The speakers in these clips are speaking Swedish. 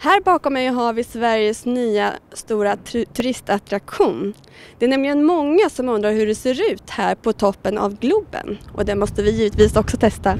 Här bakom mig har vi Sveriges nya stora turistattraktion. Det är nämligen många som undrar hur det ser ut här på toppen av Globen. Och det måste vi givetvis också testa.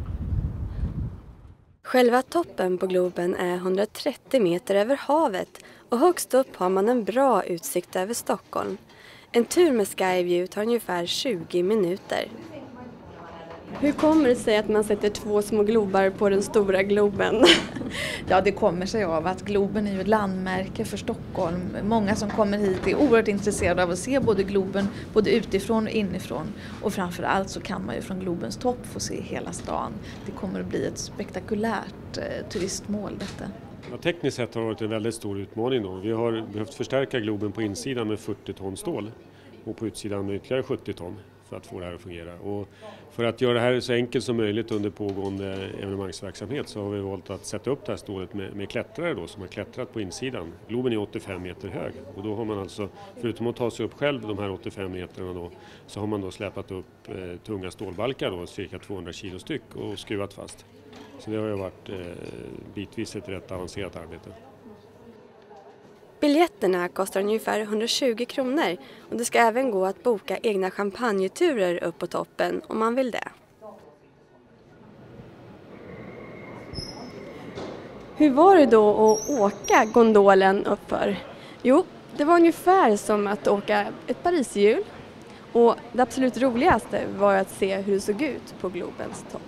Själva toppen på Globen är 130 meter över havet och högst upp har man en bra utsikt över Stockholm. En tur med Skyview tar ungefär 20 minuter. Hur kommer det sig att man sätter 2 små globar på den stora Globen? Ja, det kommer sig av att Globen är ju ett landmärke för Stockholm. Många som kommer hit är oerhört intresserade av att se både Globen, både utifrån och inifrån. Och framförallt så kan man ju från Globens topp få se hela stan. Det kommer att bli ett spektakulärt turistmål detta. Ja, tekniskt sett har det varit en väldigt stor utmaning då. Vi har behövt förstärka Globen på insidan med 40 ton stål och på utsidan med ytterligare 70 ton för att få det här att fungera. Och för att göra det här så enkelt som möjligt under pågående evenemangsverksamhet så har vi valt att sätta upp det här stålet med klättrare då, som har klättrat på insidan. Globen är 85 meter hög och då har man alltså, förutom att ta sig upp själv de här 85 meterna då, så har man då släpat upp tunga stålbalkar då, cirka 200 kilo styck och skruvat fast. Så det har ju varit bitvis ett rätt avancerat arbete. Biljetterna kostar ungefär 120 kronor och det ska även gå att boka egna champagneturer upp på toppen om man vill det. Hur var det då att åka gondolen uppför? Jo, det var ungefär som att åka ett pariserhjul och det absolut roligaste var att se hur det såg ut på Globens topp.